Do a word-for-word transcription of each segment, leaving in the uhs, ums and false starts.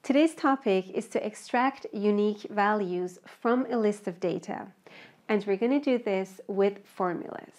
Today's topic is to extract unique values from a list of data, and we're going to do this with formulas.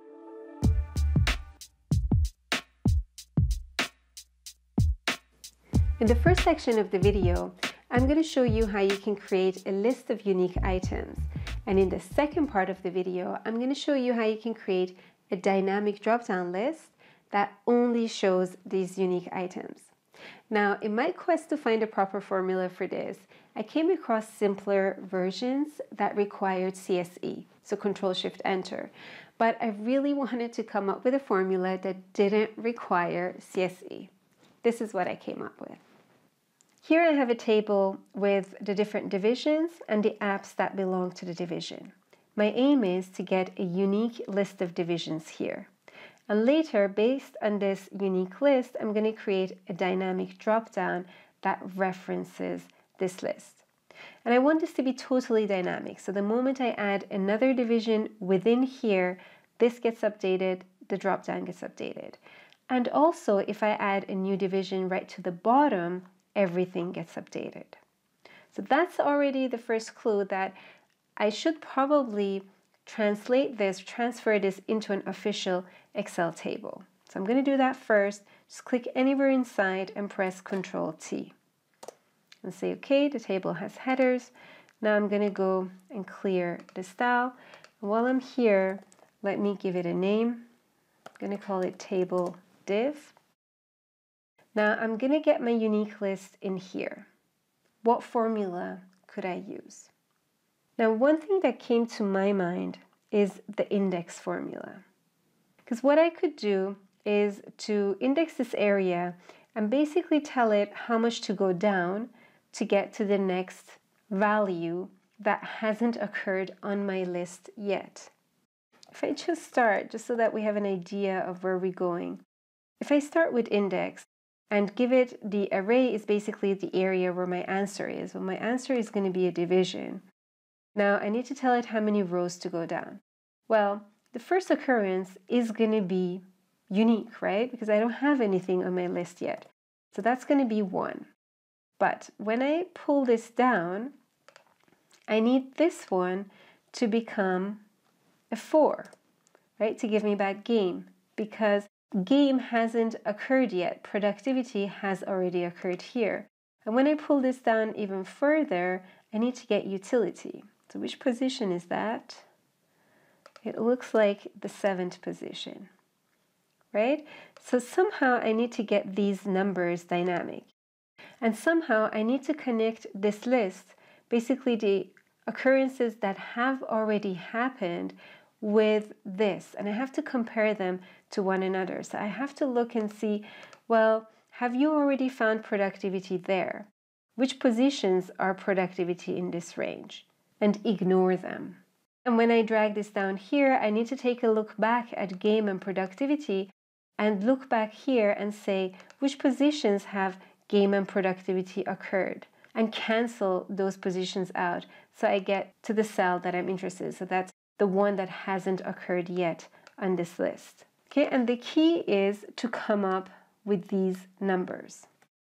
In the first section of the video, I'm going to show you how you can create a list of unique items, and in the second part of the video, I'm going to show you how you can create a dynamic drop-down list that only shows these unique items. Now, in my quest to find a proper formula for this, I came across simpler versions that required C S E, so Control Shift Enter. But I really wanted to come up with a formula that didn't require C S E. This is what I came up with. Here I have a table with the different divisions and the apps that belong to the division. My aim is to get a unique list of divisions here. And later, based on this unique list, I'm going to create a dynamic drop-down that references this list. And I want this to be totally dynamic. So the moment I add another division within here, this gets updated, the drop-down gets updated. And also, if I add a new division right to the bottom, everything gets updated. So that's already the first clue that I should probably translate this, transfer this into an official Excel table. So I'm going to do that first. Just click anywhere inside and press Control T. And say, okay, the table has headers. Now I'm going to go and clear the style. And while I'm here, let me give it a name. I'm going to call it Table Div. Now I'm going to get my unique list in here. What formula could I use? Now, one thing that came to my mind is the index formula. Because what I could do is to index this area and basically tell it how much to go down to get to the next value that hasn't occurred on my list yet. If I just start, just so that we have an idea of where we're going, if I start with index and give it the array is basically the area where my answer is, well, my answer is going to be a division. Now, I need to tell it how many rows to go down. Well, the first occurrence is going to be unique, right? Because I don't have anything on my list yet. So that's going to be one. But when I pull this down, I need this one to become a four, right? To give me back game, because game hasn't occurred yet. Productivity has already occurred here. And when I pull this down even further, I need to get utility. So which position is that? It looks like the seventh position, right? So somehow I need to get these numbers dynamic. And somehow I need to connect this list, basically the occurrences that have already happened, with this. And I have to compare them to one another. So I have to look and see, well, have you already found productivity there? Which positions are productivity in this range? And ignore them. And when I drag this down here, I need to take a look back at game and productivity and look back here and say which positions have game and productivity occurred and cancel those positions out so I get to the cell that I'm interested in. So that's the one that hasn't occurred yet on this list. Okay, and the key is to come up with these numbers.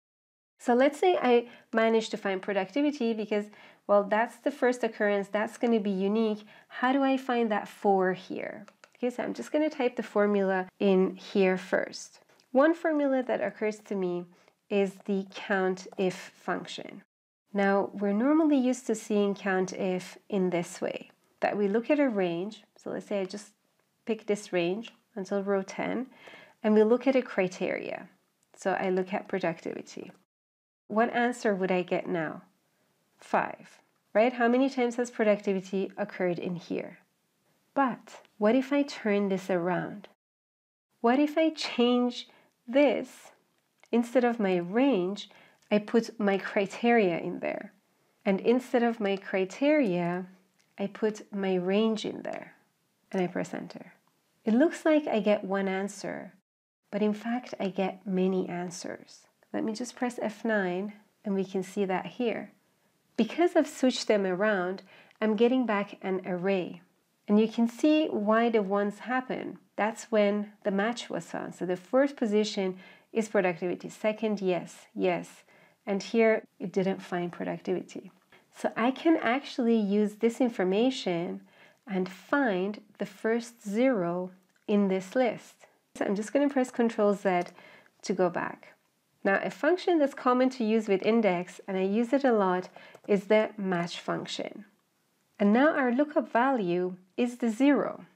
So let's say I managed to find productivity because, well, that's the first occurrence, that's going to be unique. How do I find that four here? Okay, so I'm just going to type the formula in here first. One formula that occurs to me is the COUNTIF function. Now, we're normally used to seeing COUNTIF in this way, that we look at a range. So let's say I just pick this range until row ten, and we look at a criteria. So I look at productivity. What answer would I get now? Five, right? How many times has productivity occurred in here? But what if I turn this around? What if I change this? Instead of my range, I put my criteria in there. And instead of my criteria, I put my range in there. And I press enter. It looks like I get one answer, but in fact, I get many answers. Let me just press F nine and we can see that here. Because I've switched them around, I'm getting back an array. And you can see why the ones happen. That's when the match was found. So the first position is productivity. Second, yes, yes. and here it didn't find productivity. So I can actually use this information and find the first zero in this list. So I'm just going to press control Z to go back. Now, a function that's common to use with index, and I use it a lot, is the match function. And now our lookup value is the zero.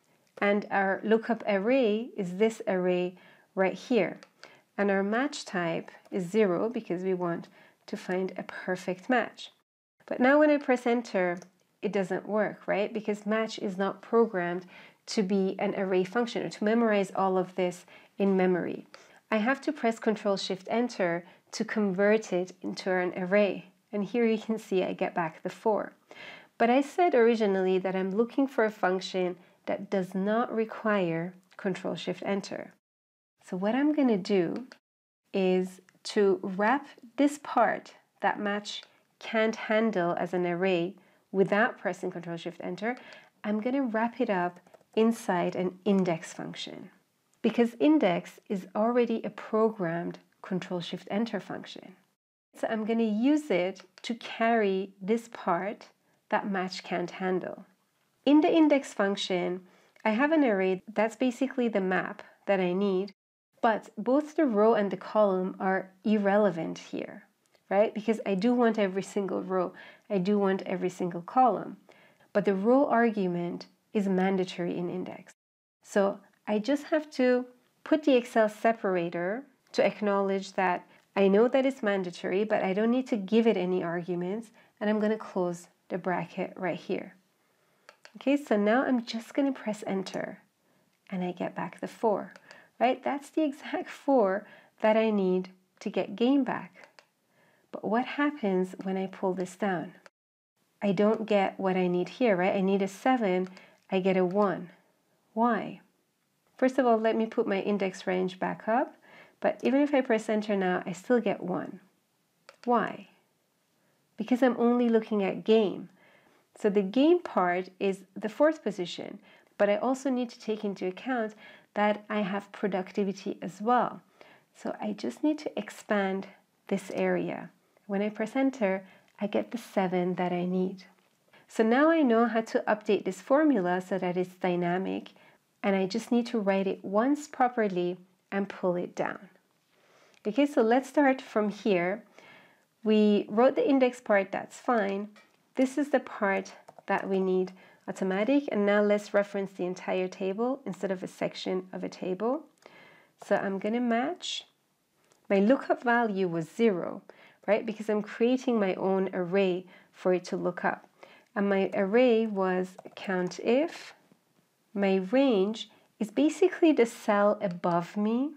And our lookup array is this array right here. And our match type is zero because we want to find a perfect match. But now when I press enter, it doesn't work, right? Because match is not programmed to be an array function or to memorize all of this in memory. I have to press control shift enter to convert it into an array. And here you can see I get back the four. But I said originally that I'm looking for a function that does not require control shift enter. So what I'm going to do is to wrap this part that match can't handle as an array without pressing control shift enter, I'm going to wrap it up inside an index function. Because index is already a programmed control shift enter function. So I'm going to use it to carry this part that match can't handle. In the index function, I have an array that's basically the map that I need, but both the row and the column are irrelevant here, right? Because I do want every single row, I do want every single column, but the row argument is mandatory in index. So I just have to put the Excel separator to acknowledge that I know that it's mandatory, but I don't need to give it any arguments, and I'm going to close the bracket right here. Okay, so now I'm just going to press enter, and I get back the four, right? That's the exact four that I need to get gain back. But what happens when I pull this down? I don't get what I need here, right? I need a seven, I get a one. Why? First of all, let me put my index range back up, but even if I press enter now, I still get one. Why? Because I'm only looking at game. So the game part is the fourth position, but I also need to take into account that I have productivity as well. So I just need to expand this area. When I press enter, I get the seven that I need. So now I know how to update this formula so that it's dynamic, and I just need to write it once properly and pull it down. Okay, so let's start from here. We wrote the index part, that's fine. This is the part that we need automatic, and now let's reference the entire table instead of a section of a table. So I'm going to match. My lookup value was zero, right? Because I'm creating my own array for it to look up. And my array was COUNTIF. My range is basically the cell above me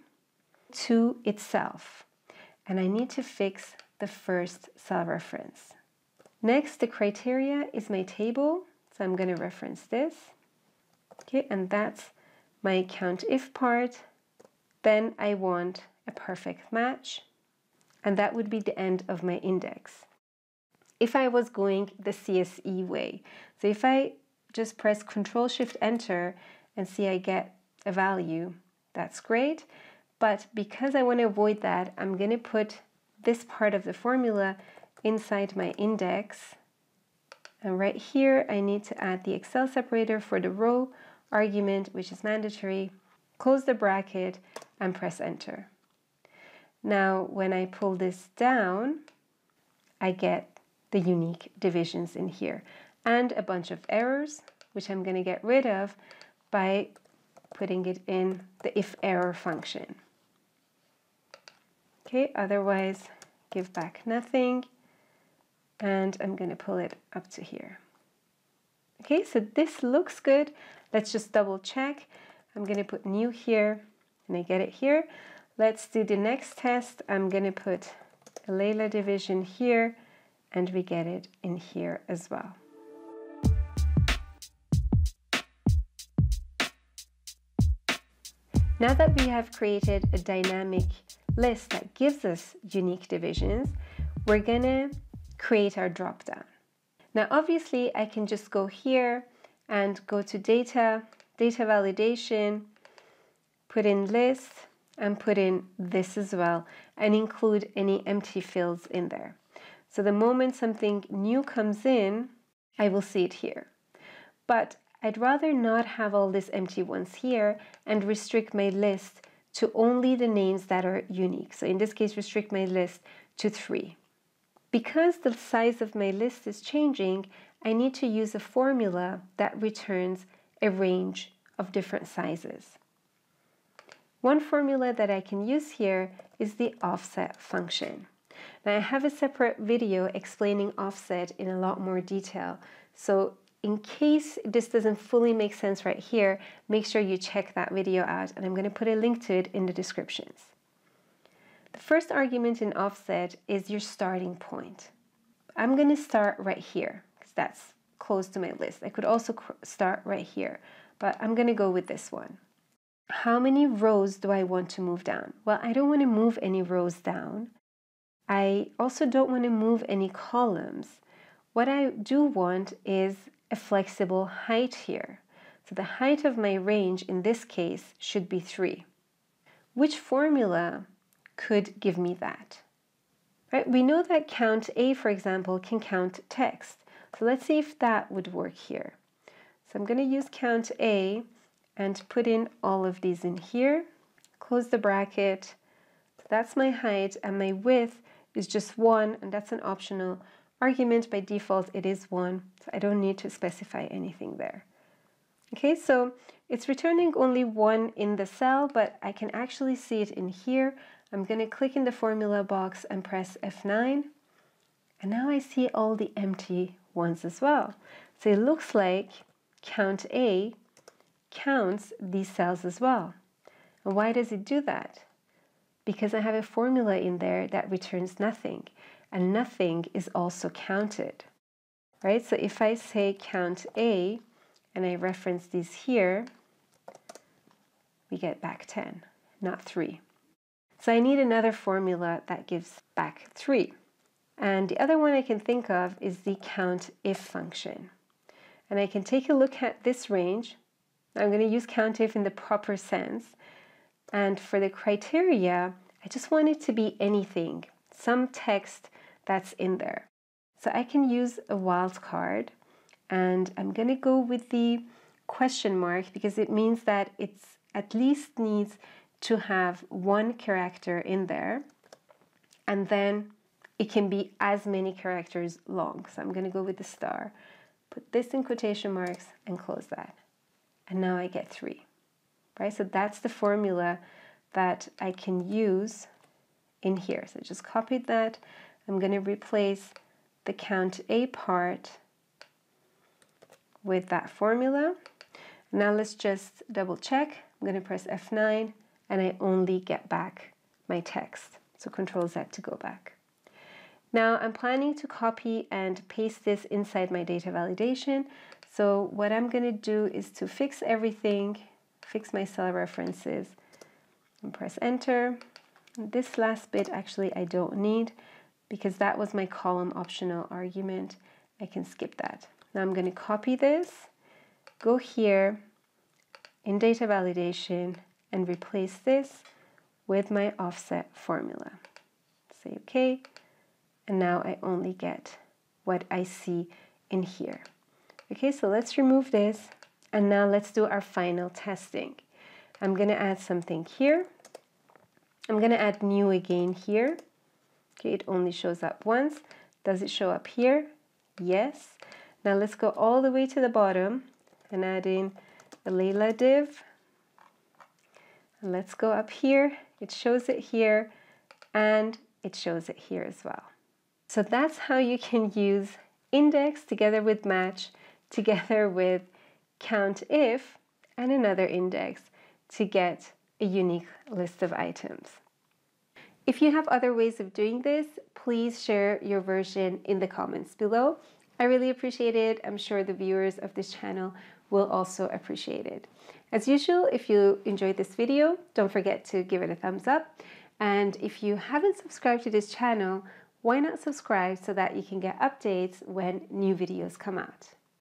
to itself. And I need to fix the first cell reference. Next, the criteria is my table. So I'm going to reference this. Okay, and that's my COUNTIF part. Then I want a perfect match. And that would be the end of my index. If I was going the C S E way, so if I just press control shift enter and see I get a value, that's great. But because I want to avoid that, I'm going to put this part of the formula inside my index. And right here, I need to add the Excel separator for the row argument, which is mandatory. Close the bracket and press enter. Now, when I pull this down, I get the unique divisions in here and a bunch of errors, which I'm going to get rid of by putting it in the if error function. Okay, otherwise give back nothing, and I'm going to pull it up to here. Okay, so this looks good. Let's just double check. I'm going to put new here, and I get it here. Let's do the next test. I'm going to put a Leila division here, and we get it in here as well. Now that we have created a dynamic list that gives us unique divisions, we're going to create our dropdown. Now, obviously, I can just go here and go to data, data validation, put in list, and put in this as well and include any empty fields in there. So the moment something new comes in, I will see it here. But I'd rather not have all these empty ones here and restrict my list to only the names that are unique. So in this case, restrict my list to three. Because the size of my list is changing, I need to use a formula that returns a range of different sizes. One formula that I can use here is the offset function. Now I have a separate video explaining offset in a lot more detail. So in case this doesn't fully make sense right here, make sure you check that video out, and I'm going to put a link to it in the descriptions. The first argument in offset is your starting point. I'm going to start right here because that's close to my list. I could also start right here, but I'm going to go with this one. How many rows do I want to move down? Well, I don't want to move any rows down. I also don't want to move any columns. What I do want is a flexible height here. So the height of my range in this case should be three. Which formula could give me that? Right? We know that count A, for example, can count text. So let's see if that would work here. So I'm going to use count A and put in all of these in here. Close the bracket. So that's my height, and my width is just one, and that's an optional argument. By default, it is one, so I don't need to specify anything there. Okay, so it's returning only one in the cell, but I can actually see it in here. I'm going to click in the formula box and press F nine, and now I see all the empty ones as well. So it looks like count A counts these cells as well. And why does it do that? Because I have a formula in there that returns nothing, and nothing is also counted, right? So if I say count A and I reference these here, we get back ten, not three. So I need another formula that gives back three. And the other one I can think of is the COUNTIF function. And I can take a look at this range. I'm going to use COUNTIF in the proper sense. And for the criteria, I just want it to be anything, some text that's in there. So I can use a wildcard, and I'm going to go with the question mark because it means that it's at least needs to have one character in there, and then it can be as many characters long. So I'm going to go with the star, put this in quotation marks, and close that. And now I get three, right? So that's the formula that I can use in here. So just copied that. I'm going to replace the count A part with that formula. Now let's just double check. I'm going to press F nine, and I only get back my text. So Control Z to go back. Now I'm planning to copy and paste this inside my data validation. So what I'm going to do is to fix everything, fix my cell references, and press enter. This last bit actually I don't need because that was my column optional argument. I can skip that. Now I'm going to copy this, go here in data validation, and replace this with my offset formula. Say OK, and now I only get what I see in here. Okay, so let's remove this, and now let's do our final testing. I'm going to add something here. I'm going to add new again here. Okay, it only shows up once. Does it show up here? Yes. Now let's go all the way to the bottom and add in a Leila div. And let's go up here. It shows it here, and it shows it here as well. So that's how you can use index together with match, together with COUNTIF and another index to get a unique list of items. If you have other ways of doing this, please share your version in the comments below. I really appreciate it. I'm sure the viewers of this channel will also appreciate it. As usual, if you enjoyed this video, don't forget to give it a thumbs up. And if you haven't subscribed to this channel, why not subscribe so that you can get updates when new videos come out?